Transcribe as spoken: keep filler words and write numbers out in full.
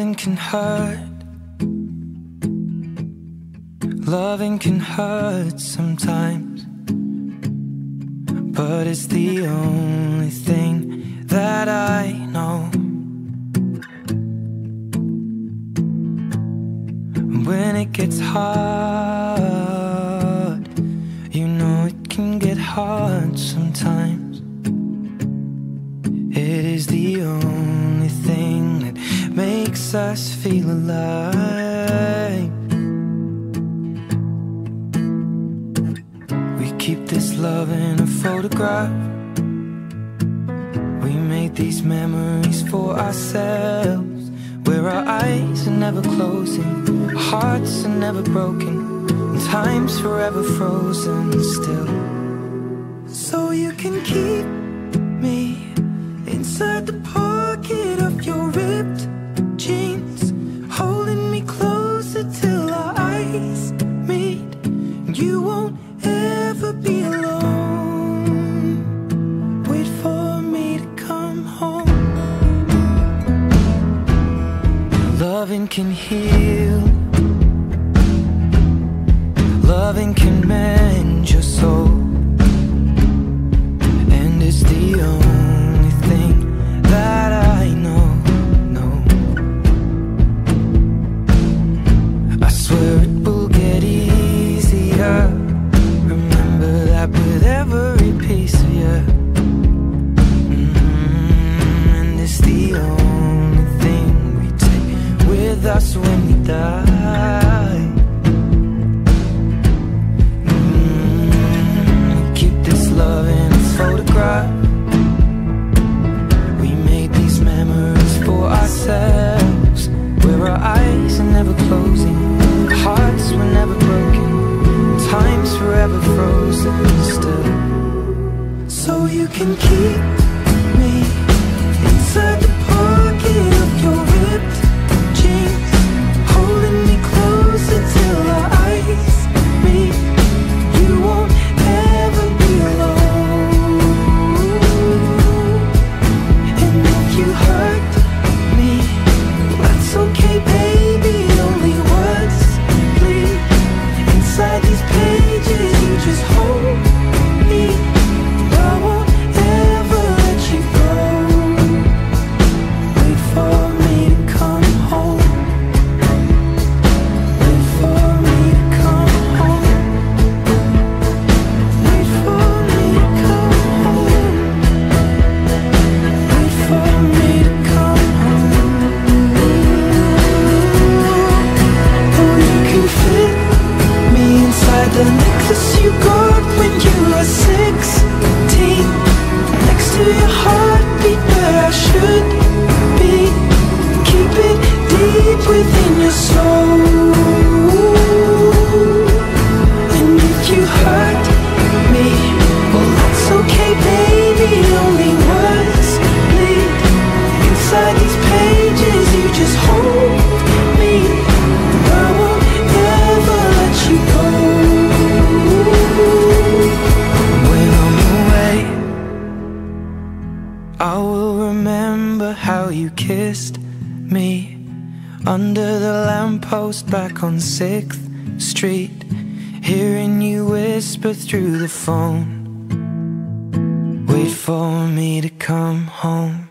Loving can hurt. Loving can hurt sometimes, but it's the only thing that I know. When it gets hard, you know it can get hard sometimes. It is the only thing that makes us feel alive. We keep this love in a photograph. We made these memories for ourselves, where our eyes are never closing, our hearts are never broken, and time's forever frozen still. So you can keep me inside the pocket of your ripped jeans, holding me closer till our eyes meet. You won't ever be alone. Wait for me to come home. Loving can heal. Loving can mend your soul, and it's the only thing that I know, no. I swear it will get easier. Remember that with every piece of you. Mm-hmm. And it's the only thing we take with us when we die. Mm-hmm. We keep this love in a photograph. Memories for ourselves, where our eyes are never closing, our hearts were never broken, time's forever frozen still. So you can keep me inside the pocket of your ripped jeans, holding me closer till our eyes meet. You won't ever be alone. You hurt me, that's okay, baby. Only words bleed inside these pages. You just hold me. I won't ever let you go. Wait for me to come home. Wait for me to come home. Wait for me to come home. Wait for me to come home. Oh, you can fit me inside the necklace you got when you were sixteen, next to your heartbeat where I should be. Keep it deep within your soul. And if you hurt me, well, that's okay, baby. Only words bleed inside these pages. You just hold me. I won't ever let you go. When I'm away, I will remember how you kissed me under the lamppost back on sixth street, hearing you whisper through the phone. Wait for me to come home.